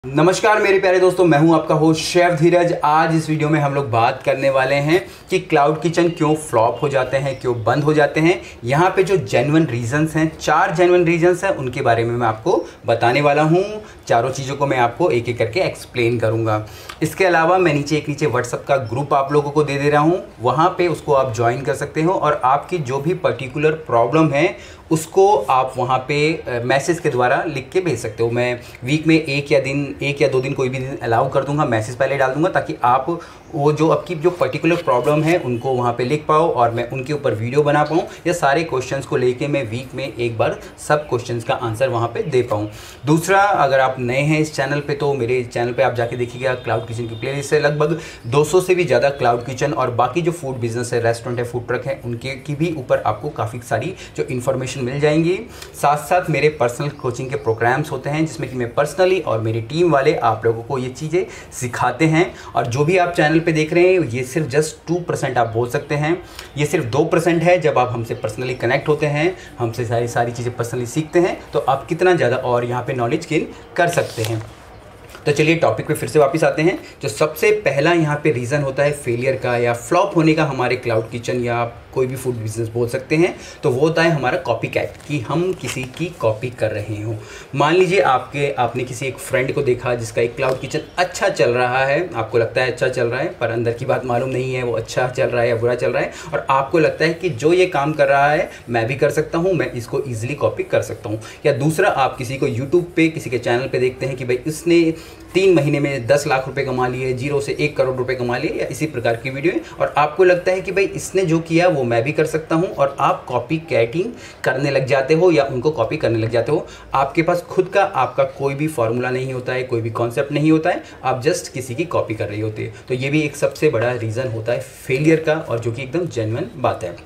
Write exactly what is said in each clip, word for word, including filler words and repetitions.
नमस्कार मेरे प्यारे दोस्तों, मैं हूं आपका होस्ट शेफ धीरज। आज इस वीडियो में हम लोग बात करने वाले हैं कि क्लाउड किचन क्यों फ्लॉप हो जाते हैं, क्यों बंद हो जाते हैं। यहाँ पे जो जेन्युइन रीजंस हैं, चार जेन्युइन रीजंस हैं, उनके बारे में मैं आपको बताने वाला हूँ। चारों चीज़ों को मैं आपको एक एक करके एक्सप्लेन करूँगा। इसके अलावा मैं नीचे एक नीचे व्हाट्सअप का ग्रुप आप लोगों को दे दे रहा हूँ, वहाँ पर उसको आप ज्वाइन कर सकते हो और आपकी जो भी पर्टिकुलर प्रॉब्लम है उसको आप वहाँ पे मैसेज के द्वारा लिख के भेज सकते हो। मैं वीक में एक या दिन एक या दो दिन कोई भी दिन अलाउ कर दूंगा, मैसेज पहले डाल दूंगा ताकि आप वो जो आपकी जो पर्टिकुलर प्रॉब्लम है उनको वहाँ पे लिख पाओ और मैं उनके ऊपर वीडियो बना पाऊँ या सारे क्वेश्चंस को लेके मैं वीक में एक बार सब क्वेश्चंस का आंसर वहाँ पे दे पाऊँ। दूसरा, अगर आप नए हैं इस चैनल पे तो मेरे चैनल पे आप जाके देखिएगा, क्लाउड किचन की प्लेलिस्ट है। लगभग दो सौ से भी ज़्यादा क्लाउड किचन और बाकी जो फूड बिजनेस है, रेस्टोरेंट है, फूड ट्रक है, उनके की भी ऊपर आपको काफ़ी सारी जो इन्फॉर्मेशन मिल जाएंगी। साथ साथ मेरे पर्सनल कोचिंग के प्रोग्राम्स होते हैं जिसमें कि मैं पर्सनली और मेरी टीम वाले आप लोगों को ये चीज़ें सिखाते हैं। और जो भी आप चैनल पे देख रहे हैं ये सिर्फ जस्ट टू परसेंट आप बोल सकते हैं, ये सिर्फ दो परसेंट है। जब आप हमसे पर्सनली कनेक्ट होते हैं, हमसे सारी सारी चीज़ें पर्सनली सीखते हैं तो आप कितना ज़्यादा और यहाँ पे नॉलेज गेन कर सकते हैं। तो चलिए टॉपिक पे फिर से वापस आते हैं। जो सबसे पहला यहाँ पे रीज़न होता है फेलियर का या फ्लॉप होने का हमारे क्लाउड किचन या कोई भी फूड बिजनेस बोल सकते हैं, तो वो होता है हमारा कॉपी कैट, कि हम किसी की कॉपी कर रहे हो। मान लीजिए आपके आपने किसी एक फ्रेंड को देखा जिसका एक क्लाउड किचन अच्छा चल रहा है, आपको लगता है अच्छा चल रहा है, पर अंदर की बात मालूम नहीं है वो अच्छा चल रहा है या बुरा चल रहा है, और आपको लगता है कि जो ये काम कर रहा है मैं भी कर सकता हूँ, मैं इसको ईजिली कॉपी कर सकता हूँ। या दूसरा, आप किसी को यूट्यूब पे किसी के चैनल पे देखते हैं कि भाई इसने तीन महीने में दस लाख रुपए कमा लिए, जीरो से एक करोड़ रुपए कमा लिए, या इसी प्रकार की वीडियो है, और आपको लगता है कि भाई इसने जो किया वो मैं भी कर सकता हूं, और आप कॉपी कैटिंग करने लग जाते हो या उनको कॉपी करने लग जाते हो। आपके पास खुद का आपका कोई भी फॉर्मूला नहीं होता है, कोई भी कॉन्सेप्ट नहीं होता है, आप जस्ट किसी की कॉपी कर रही होती है। तो ये भी एक सबसे बड़ा रीज़न होता है फेलियर का, और जो कि एकदम जेन्युइन बात है।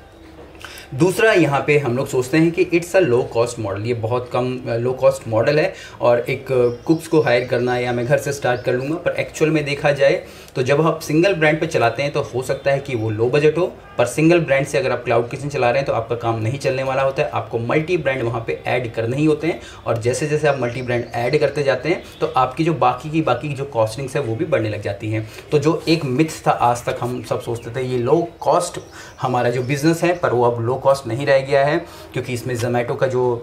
दूसरा, यहाँ पे हम लोग सोचते हैं कि it's a low cost model, ये बहुत कम लो कॉस्ट मॉडल है और एक कुक्स को हायर करना या मैं घर से स्टार्ट कर लूँगा। पर एक्चुअल में देखा जाए तो जब आप सिंगल ब्रांड पे चलाते हैं तो हो सकता है कि वो लो बजट हो, पर सिंगल ब्रांड से अगर आप क्लाउड किचन चला रहे हैं तो आपका काम नहीं चलने वाला होता है। आपको मल्टी ब्रांड वहाँ पे ऐड करने ही होते हैं, और जैसे जैसे आप मल्टी ब्रांड ऐड करते जाते हैं तो आपकी जो बाकी की बाकी की जो कॉस्टिंग्स है वो भी बढ़ने लग जाती हैं। तो जो एक मिथ था, आज तक हम सब सोचते थे ये लो कॉस्ट हमारा जो बिज़नेस है, पर वो अब लो कॉस्ट नहीं रह गया है, क्योंकि इसमें जोमेटो का जो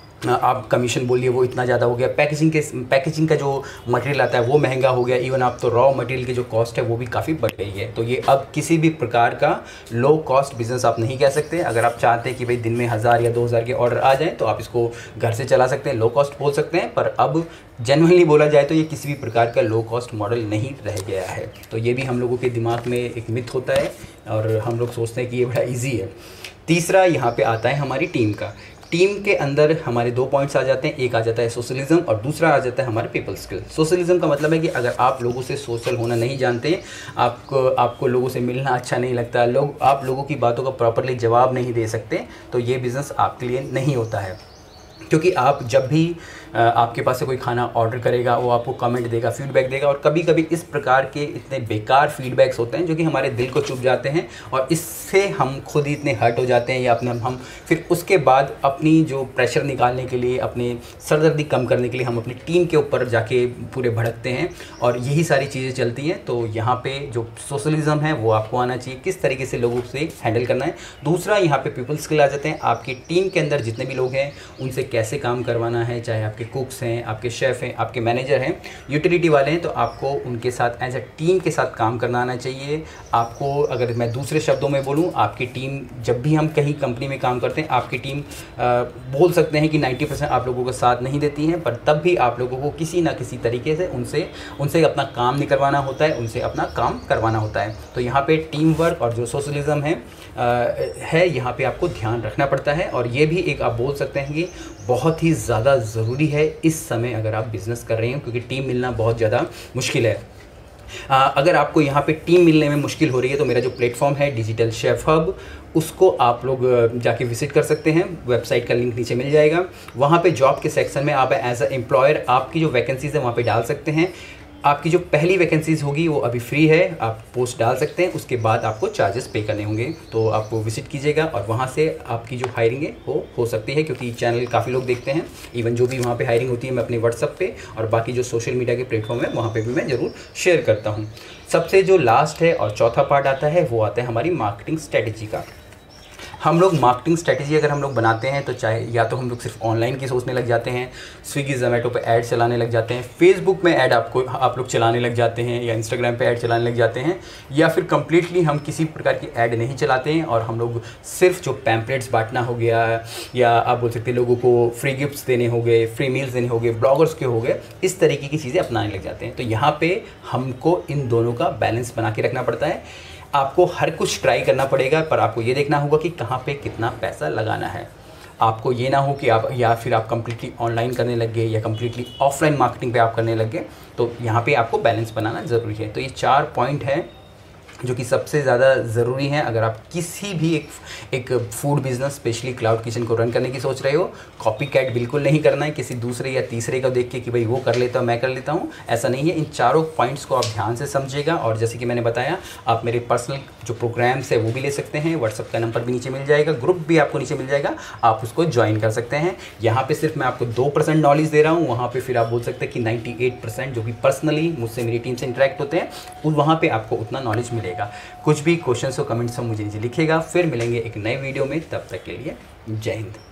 आप कमीशन बोलिए वो इतना ज़्यादा हो गया, पैकेजिंग के पैकेजिंग का जो मटेरियल आता है वो महंगा हो गया, इवन आप तो रॉ मटेरियल की जो कॉस्ट है वो भी काफ़ी बढ़ गई है। तो ये अब किसी भी प्रकार का लो कॉस्ट बिजनेस आप नहीं कह सकते। अगर आप चाहते हैं कि भाई दिन में हज़ार या दो हज़ार के ऑर्डर आ जाएँ तो आप इसको घर से चला सकते हैं, लो कॉस्ट बोल सकते हैं। पर अब जेन्युइनली बोला जाए तो ये किसी भी प्रकार का लो कॉस्ट मॉडल नहीं रह गया है। तो ये भी हम लोगों के दिमाग में एक मिथ होता है और हम लोग सोचते हैं कि ये बड़ा ईजी है। तीसरा, यहाँ पे आता है हमारी टीम का। टीम के अंदर हमारे दो पॉइंट्स आ जाते हैं, एक आ जाता है सोशलिज्म और दूसरा आ जाता है हमारे पीपल स्किल। सोशलिज्म का मतलब है कि अगर आप लोगों से सोशल होना नहीं जानते, आपको आपको लोगों से मिलना अच्छा नहीं लगता, लोग आप लोगों की बातों का प्रॉपरली जवाब नहीं दे सकते, तो ये बिज़नेस आपके लिए नहीं होता है। क्योंकि आप जब भी आपके पास से कोई खाना ऑर्डर करेगा वो आपको कमेंट देगा, फीडबैक देगा, और कभी कभी इस प्रकार के इतने बेकार फीडबैक्स होते हैं जो कि हमारे दिल को चुभ जाते हैं, और इससे हम खुद ही इतने हर्ट हो जाते हैं या अपने हम फिर उसके बाद अपनी जो प्रेशर निकालने के लिए, अपने सरदर्दी कम करने के लिए हम अपनी टीम के ऊपर जाके पूरे भड़कते हैं, और यही सारी चीज़ें चलती हैं। तो यहाँ पे जो सोशलिज्म है वो आपको आना चाहिए, किस तरीके से लोगों से हैंडल करना है। दूसरा, यहाँ पे पीपल स्किल आ जाते हैं, आपकी टीम के अंदर जितने भी लोग हैं उनसे कैसे काम करवाना है, चाहे आपके कुक्स हैं, आपके शेफ़ हैं, आपके मैनेजर हैं, यूटिलिटी वाले हैं, तो आपको उनके साथ एज अ टीम के साथ काम करना आना चाहिए। आपको, अगर मैं दूसरे शब्दों में बोलूं, आपकी टीम, जब भी हम कहीं कंपनी में काम करते हैं, आपकी टीम आ, बोल सकते हैं कि नब्बे परसेंट आप लोगों का साथ नहीं देती है, पर तब भी आप लोगों को किसी ना किसी तरीके से उनसे उनसे अपना काम नहीं करवाना होता है, उनसे अपना काम करवाना होता है। तो यहाँ पर टीम वर्क और जो सोशलिज्म है आ, है यहाँ पर आपको ध्यान रखना पड़ता है, और ये भी एक आप बोल सकते हैं कि बहुत ही ज़्यादा ज़रूरी है इस समय अगर आप बिज़नेस कर रहे हो, क्योंकि टीम मिलना बहुत ज़्यादा मुश्किल है। आ, अगर आपको यहाँ पे टीम मिलने में मुश्किल हो रही है तो मेरा जो प्लेटफॉर्म है डिजिटल शेफ हब, उसको आप लोग जाके विजिट कर सकते हैं। वेबसाइट का लिंक नीचे मिल जाएगा। वहाँ पे जॉब के सेक्शन में आप एज अ एम्प्लॉयर आपकी जो वैकेंसीज़ है वहाँ पे डाल सकते हैं। आपकी जो पहली वैकेंसीज़ होगी वो अभी फ्री है, आप पोस्ट डाल सकते हैं, उसके बाद आपको चार्जेस पे करने होंगे। तो आपको विजिट कीजिएगा और वहाँ से आपकी जो हायरिंग है वो हो सकती है, क्योंकि चैनल काफ़ी लोग देखते हैं। इवन जो भी वहाँ पे हायरिंग होती है मैं अपने व्हाट्सअप पे और बाकी जो सोशल मीडिया के प्लेटफॉर्म है वहाँ पे भी मैं ज़रूर शेयर करता हूँ। सबसे जो लास्ट है और चौथा पार्ट आता है वो आता है हमारी मार्केटिंग स्ट्रेटेजी का। हम लोग मार्केटिंग स्ट्रेटेजी अगर हम लोग बनाते हैं तो चाहे या तो हम लोग सिर्फ ऑनलाइन की सोचने लग जाते हैं, स्विगी जोमेटो पे ऐड चलाने लग जाते हैं, फेसबुक में ऐड आपको आप लोग चलाने लग जाते हैं, या इंस्टाग्राम पे ऐड चलाने लग जाते हैं, या फिर कम्प्लीटली हम किसी प्रकार की ऐड नहीं चलाते हैं और हम लोग सिर्फ जो पैम्पलेट्स बांटना हो गया, या आप बोल सकते हैं लोगों को फ्री गिफ्ट्स देने हो गए, फ्री मील्स देने हो गए, ब्लॉगर्स के हो गए, इस तरीके की चीज़ें अपनाने लग जाते हैं। तो यहाँ पर हमको इन दोनों का बैलेंस बना के रखना पड़ता है। आपको हर कुछ ट्राई करना पड़ेगा, पर आपको ये देखना होगा कि कहाँ पे कितना पैसा लगाना है। आपको ये ना हो कि आप या फिर आप कम्प्लीटली ऑनलाइन करने लग गए या कम्प्लीटली ऑफलाइन मार्केटिंग पे आप करने लग गए। तो यहाँ पे आपको बैलेंस बनाना ज़रूरी है। तो ये चार पॉइंट हैं जो कि सबसे ज़्यादा ज़रूरी है अगर आप किसी भी एक एक food business specially cloud kitchen को रन करने की सोच रहे हो। कॉपी कैट बिल्कुल नहीं करना है किसी दूसरे या तीसरे को देख के कि भाई वो कर लेता हूँ मैं कर लेता हूँ, ऐसा नहीं है। इन चारों पॉइंट्स को आप ध्यान से समझिएगा। और जैसे कि मैंने बताया, आप मेरे पर्सनल जो प्रोग्राम्स है वो भी ले सकते हैं। व्हाट्सअप का नंबर भी नीचे मिल जाएगा, ग्रुप भी आपको नीचे मिल जाएगा, आप उसको ज्वाइन कर सकते हैं। यहाँ पर सिर्फ मैं आपको दो परसेंट नॉलेज दे रहा हूँ, वहाँ पर फिर आप बोल सकते हैं कि नाइन्टी एट परसेंट जो भी पर्सनली मुझसे मेरी टीम से इंटरेक्ट होते हैं वहाँ पर आपको उतना नॉलेज मिलेगा। कुछ भी क्वेश्चंस हो कमेंट्स हो मुझे नीचे लिखिएगा। फिर मिलेंगे एक नए वीडियो में, तब तक के लिए जय हिंद।